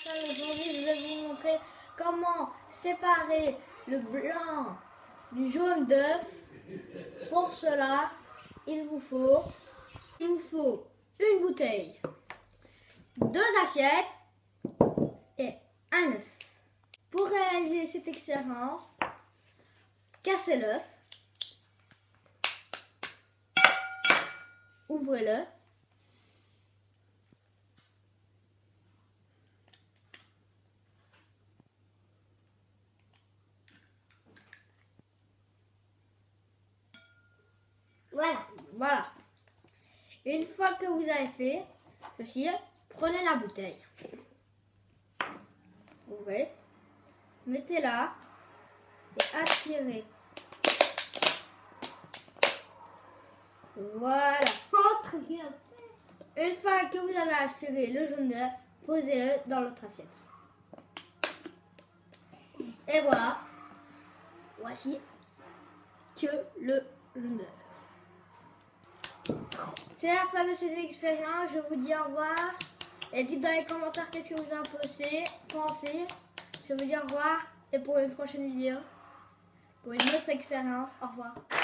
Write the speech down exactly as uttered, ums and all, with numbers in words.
Aujourd'hui, je vais vous montrer comment séparer le blanc du jaune d'œuf. Pour cela, il vous faut, il vous faut une bouteille, deux assiettes et un œuf. Pour réaliser cette expérience, cassez l'œuf, ouvrez-le. Voilà, voilà. Une fois que vous avez fait ceci, prenez la bouteille. Ouvrez, mettez-la et aspirez. Voilà. Une fois que vous avez aspiré le jaune d'œuf, posez-le dans l'autre assiette. Et voilà. Voici que le jaune d'œuf. C'est la fin de cette expérience. Je vous dis au revoir. Et dites dans les commentaires qu'est-ce que vous en pensez. pensez. Je vous dis au revoir. Et pour une prochaine vidéo, pour une autre expérience, au revoir.